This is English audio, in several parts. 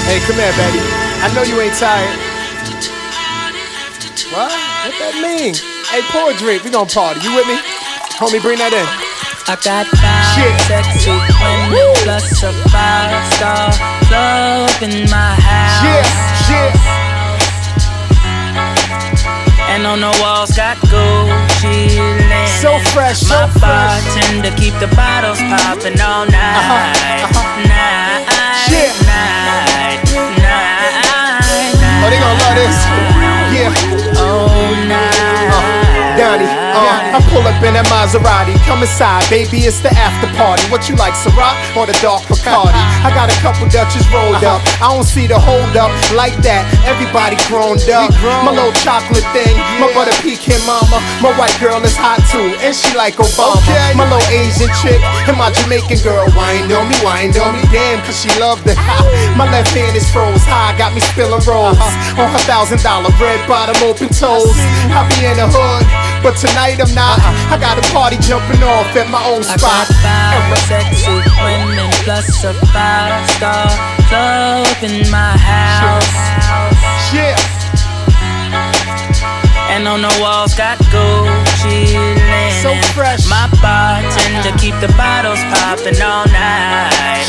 Hey, come here, baby. I know you ain't tired. What? What that mean? Hey, pour a drink. We gon' party. You with me? Homie, bring that in. I got 5 sexy women plus a 5-star club in my house. And on the walls got Gucci linen. So fresh, so fresh. My bartender keep the bottles popping all night. Oh, they gon' love this. Yeah. Oh, night. Donnie, I pull up in that Maserati. Come inside, baby, it's the after party. What you like, Ciroc or the dark Bacardi? I got a couple Dutches rolled up. I don't see the hold up like that. Everybody grown up. My little chocolate thing, my butter pecan mama. My white girl is hot too, and she like Obama. My little Asian chick and my Jamaican girl wind on me, damn, cause she loved it. My left hand is froze high, got me spilling rolls on her $1,000 red bottom open toes. I be in the hood, but tonight I'm not. I got a party jumping off at my own spot. I got 5 sexy women plus a 5-star club in my house. Yeah. And on the walls got Gucci linen. So fresh. My bartender keep the bottles popping all night.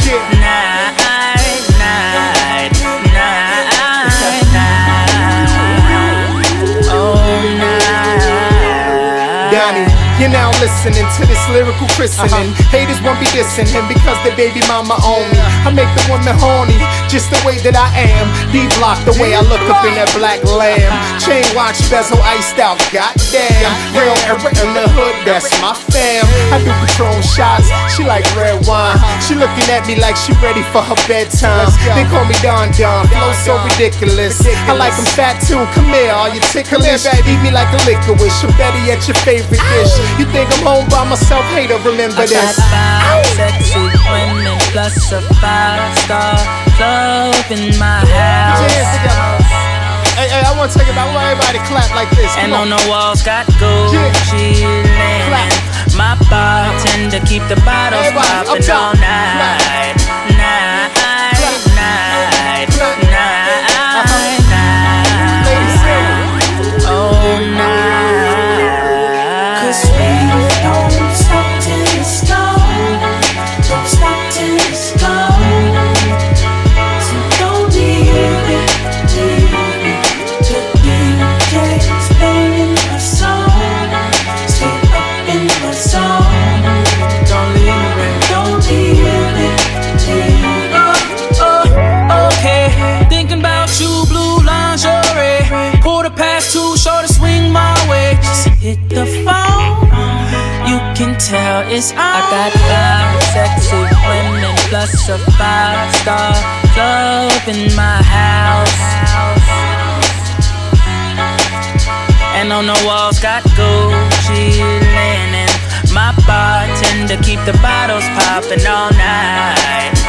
Donnie, you're now listening to this lyrical christening. Haters won't be dissing him because their baby mama on me. I make the woman horny, just the way that I am. D-block the way I look up in that black lamb. Chain watch bezel iced out, goddamn. Real Eric in the hood, that's my fam. I do Patron shots, she like red wine. She looking at me like she ready for her bedtime. They call me Don Don, flow so ridiculous. I like them fat too, come here, are you ticklish? Eat me like a liquor wish, or better yet your favorite dish. You think I'm home by myself, hater, remember this. I got 5 sexy women plus a 5-star club in my house. Hey, I wanna take it back. I want everybody to clap like this. And on the walls got Gucci linen. My bartender keep the bottles popping all night. Hit the phone, you can tell it's on. I got 5 sexy women plus a 5-star club in my house. And on the walls got Gucci linen. My bartender keep the bottles popping all night.